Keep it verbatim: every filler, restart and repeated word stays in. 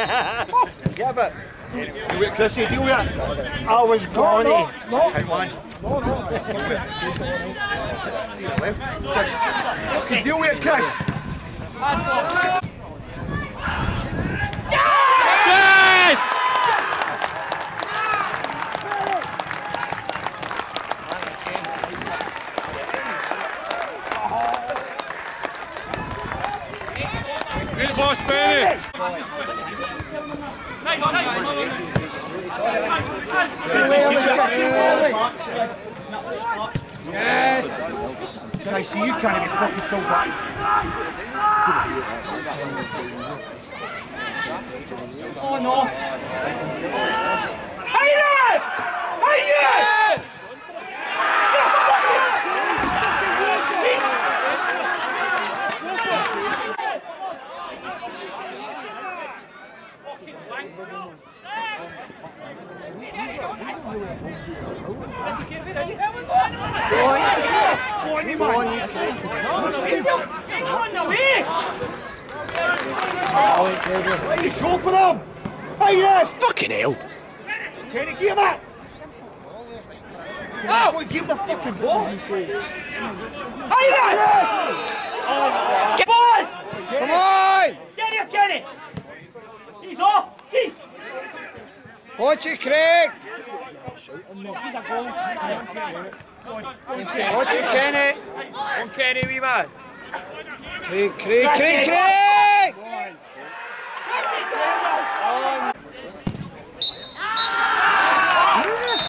Yeah, but... Deal with it, Chrissy, deal with it. I was gone. No, no, no. Come on. No, no. Deal with it. To your left. Chris. Chrissy, deal with it, Chris. Yes! Good boss, Benny. Yes. Can I see you? Can't be fucking still back. Oh no! Hey there! Hey there! Go on, go on, you man. No, no, no, he's on the way. What are you show for them? Hey there! Fucking hell. Can you give him that? Oh! Go and give him the fucking ball. Hey there! Get boys! Come on! Get here, Kenny! He's off! He! Watch it, Craig! He's a goal. Watch it, Kenny! On Kenny, wee man. Craig, Craig, Craig, Craig!